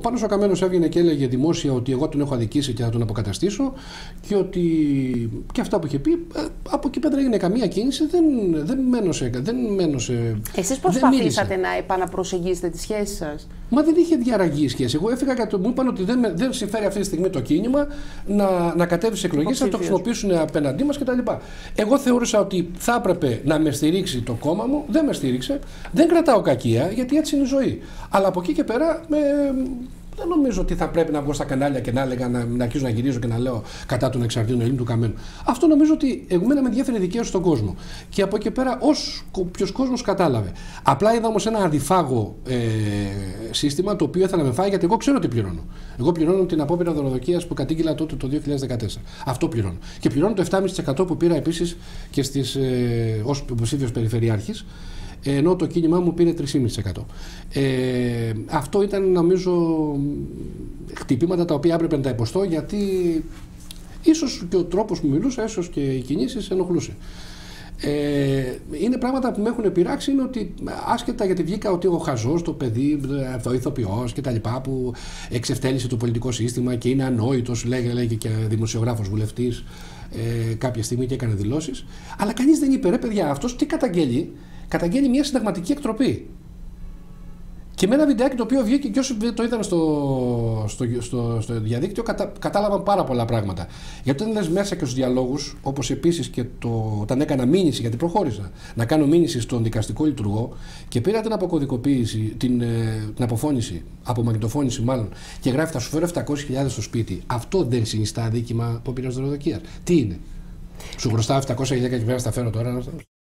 Πάνος ο Καμένος έβγαινε και έλεγε δημόσια ότι εγώ τον έχω αδικήσει και θα τον αποκαταστήσω και ότι και αυτά που είχε πει, από εκεί πέρα έγινε καμία κίνηση, δεν μένωσε. Εσείς προσπαθήσατε να επαναπροσεγγίσετε τις σχέσεις σας? Μα δεν είχε διαραγεί η σχέση. Εγώ έφυγα και μου είπαν ότι δεν συμφέρει αυτή τη στιγμή το κίνημα να κατέβει σε εκλογές, να το χρησιμοποιήσουν απέναντί μας κτλ. Εγώ θεώρησα ότι θα έπρεπε να με στηρίξει το κόμμα μου, δεν με στήριξε, δεν κρατάω κακία γιατί έτσι είναι η ζωή. Αλλά από εκεί και πέρα δεν νομίζω ότι θα πρέπει να βγω στα κανάλια και να έλεγα να αρχίζω να γυρίζω και να λέω κατά των εξαρτήτων Ελλήνων του Καμένου. Αυτό νομίζω ότι εμένα με ενδιαφέρει δικαίωση στον κόσμο. Και από εκεί και πέρα, όποιος κόσμος κατάλαβε. Απλά είδα όμως ένα αντιφάγο σύστημα το οποίο ήθελα να με φάει γιατί εγώ ξέρω τι πληρώνω. Εγώ πληρώνω την απόπειρα δωροδοκίας που κατήγγειλα τότε το 2014. Αυτό πληρώνω. Και πληρώνω το 7,5% που πήρα επίσης και ως υποψήφιος περιφερειάρχης. Ενώ το κίνημά μου πήρε 3,5%. Αυτό ήταν νομίζω χτυπήματα τα οποία έπρεπε να τα υποστώ γιατί ίσως και ο τρόπος που μιλούσα, ίσως και οι κινήσεις ενοχλούσε. Είναι πράγματα που με έχουν πειράξει, είναι ότι άσχετα γιατί βγήκα ότι ο χαζός, το παιδί, ο ηθοποιός και τα λοιπά που εξευτέλισε το πολιτικό σύστημα και είναι ανόητος, λέγε και δημοσιογράφος βουλευτής κάποια στιγμή και έκανε δηλώσεις. Αλλά κανείς δεν είπε ρε παιδιά, αυτός τι καταγγέλει? Καταγγέλει μια συνταγματική εκτροπή. Και με ένα βιντεάκι το οποίο βγήκε και όσοι το είδαν στο διαδίκτυο κατάλαβαν πάρα πολλά πράγματα. Γιατί όταν λες μέσα και στους διαλόγους, όπως επίσης και όταν έκανα μήνυση, γιατί προχώρησα να κάνω μήνυση στον δικαστικό λειτουργό και πήρα την αποκωδικοποίηση, την αποφώνηση, απομαγνητοφώνηση μάλλον, και γράφει θα σου φέρω 700.000 στο σπίτι. Αυτό δεν συνιστά αδίκημα απόπειρας δωροδοκίας? Τι είναι? Σου χρωστάω 700.000 και πέρα στα φέρω τώρα?